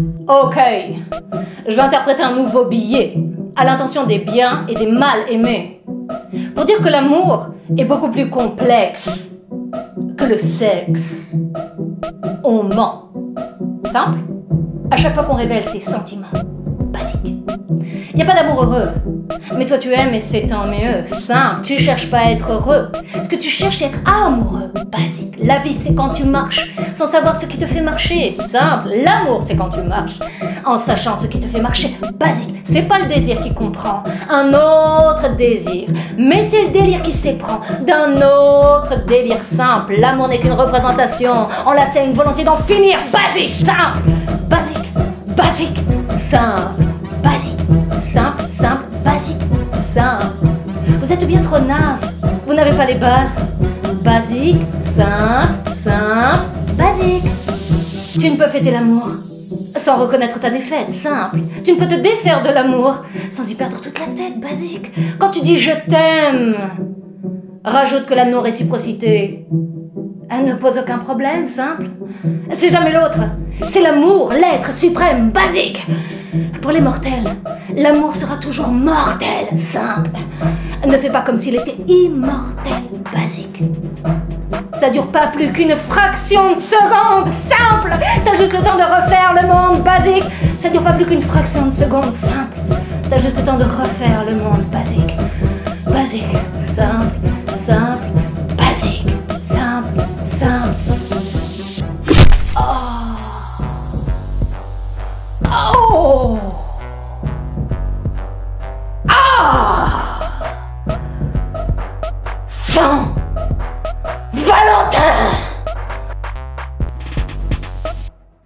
Ok, je vais interpréter un nouveau billet à l'intention des biens et des mal aimés pour dire que l'amour est beaucoup plus complexe que le sexe. On ment. Simple. À chaque fois qu'on révèle ses sentiments. Basique. Il n'y a pas d'amour heureux. Mais toi tu aimes et c'est tant mieux. Simple. Tu cherches pas à être heureux. Ce que tu cherches c'est être amoureux. Basique. La vie c'est quand tu marches sans savoir ce qui te fait marcher. Simple. L'amour c'est quand tu marches en sachant ce qui te fait marcher. Basique. C'est pas le désir qui comprend un autre désir, mais c'est le délire qui s'éprend d'un autre délire. Simple. L'amour n'est qu'une représentation enlacée à une volonté d'en finir. Basique. Simple. Basique. Basique. Simple. Basique. Simple. Simple. Basique. Simple. Vous êtes bien trop naze. Vous n'avez pas les bases. Basique. Simple. Simple. Basique. Tu ne peux fêter l'amour sans reconnaître ta défaite. Simple. Tu ne peux te défaire de l'amour sans y perdre toute la tête. Basique. Quand tu dis je t'aime, rajoute que la non-réciprocité, elle ne pose aucun problème. Simple. C'est jamais l'autre. C'est l'amour, l'être suprême. Basique. Pour les mortels, l'amour sera toujours mortel. Simple. Ne fais pas comme s'il était immortel. Basique. Ça dure pas plus qu'une fraction de seconde. Simple. T'as juste le temps de refaire le monde. Basique. Ça dure pas plus qu'une fraction de seconde. Simple. T'as juste le temps de refaire le monde. Basique. Basique. Simple. Simple. Basique. Simple. Simple. Oh. Ah. Sang.